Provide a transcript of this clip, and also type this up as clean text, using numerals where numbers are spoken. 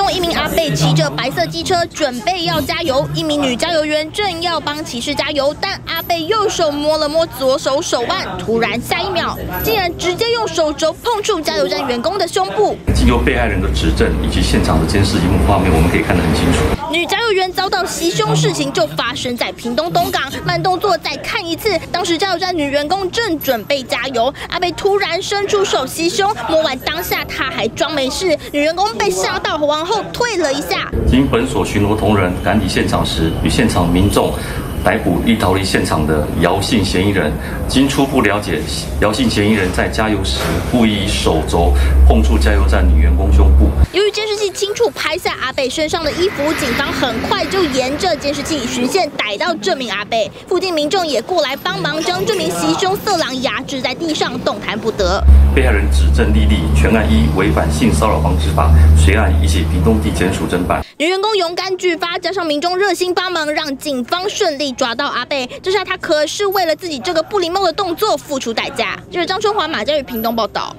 东一名阿伯骑着白色机车准备要加油，一名女加油员正要帮骑士加油，但阿伯右手摸了摸左手手腕，突然下一秒竟然直接用手肘碰触加油站员工的胸部。经由被害人的指证以及现场的监视荧幕画面，我们可以看得很清楚。 女加油员遭到袭胸事情就发生在屏东东港，慢动作再看一次，当时加油站女员工正准备加油，阿伯突然伸出手袭胸，摸完当下他还装没事，女员工被吓到往后退了一下。 经本所巡逻同仁赶抵现场时，与现场民众逮捕欲逃离现场的姚姓嫌疑人。经初步了解，姚姓嫌疑人在加油时故意以手肘碰触加油站女员工胸部。 由于监视器清楚拍下阿伯身上的衣服，警方很快就沿着监视器循线逮到这名阿伯。附近民众也过来帮忙，将这名袭胸色狼压制在地上，动弹不得。 被害人指证莉莉全案依违反性骚扰防治法，随案移起屏东地检署侦办。 女员工勇敢举发，加上民众热心帮忙，让警方顺利抓到阿伯。这下他可是为了自己这个不礼貌的动作付出代价。这是张春华、马家宇屏东报道。